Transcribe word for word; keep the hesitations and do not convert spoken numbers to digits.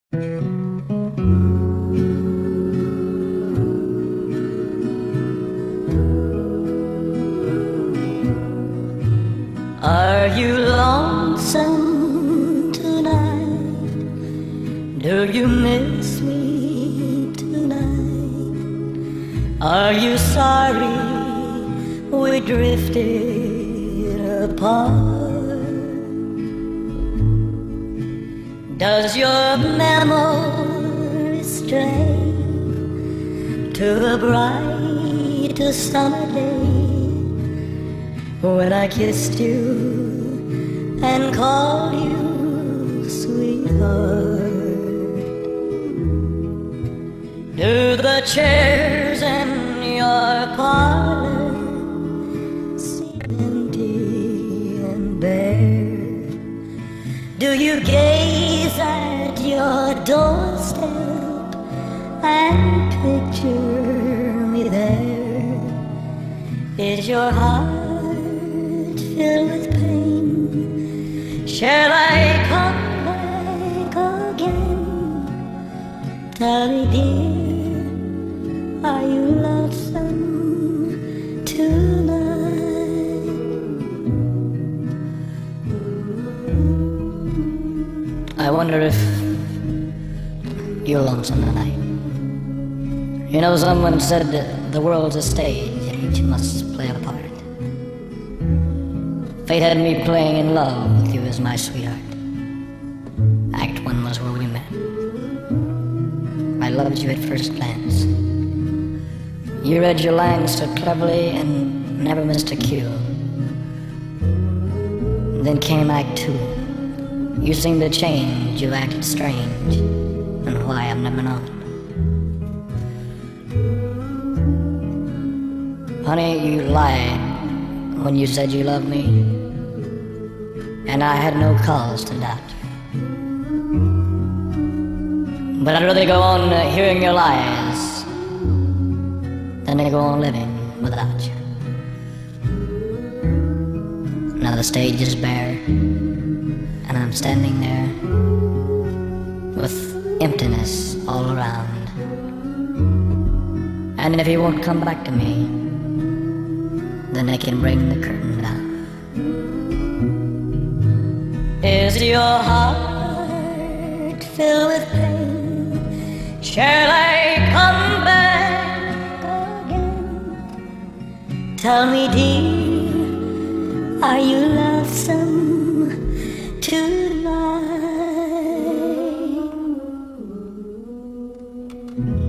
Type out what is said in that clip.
Are you lonesome tonight? Do you miss me tonight? Are you sorry we drifted apart? Does your memory stray to a bright summer day when I kissed you and called you sweetheart? Do the chairs in your parlor seem empty and bare? Do you gaze at your doorstep and picture me there? Is your heart filled with pain? Shall I come back again? Tell me, dear, are you lonesome tonight? I wonder if you're lonesome tonight. You know, someone said that the world's a stage and each must play a part. Fate had me playing in love with you as my sweetheart. Act one was where we met. I loved you at first glance. You read your lines so cleverly and never missed a cue. Then came Act two. You seemed to change, you acted strange, and why I've never known. Honey, you lied when you said you loved me, and I had no cause to doubt you. But I'd rather go on uh, hearing your lies than to go on living without you. Now the stage is bare, and I'm standing there with emptiness all around. And if you won't come back to me, then they can bring the curtain down. Is your heart filled with pain? Shall I come back again? Tell me, dear, are you lonesome tonight?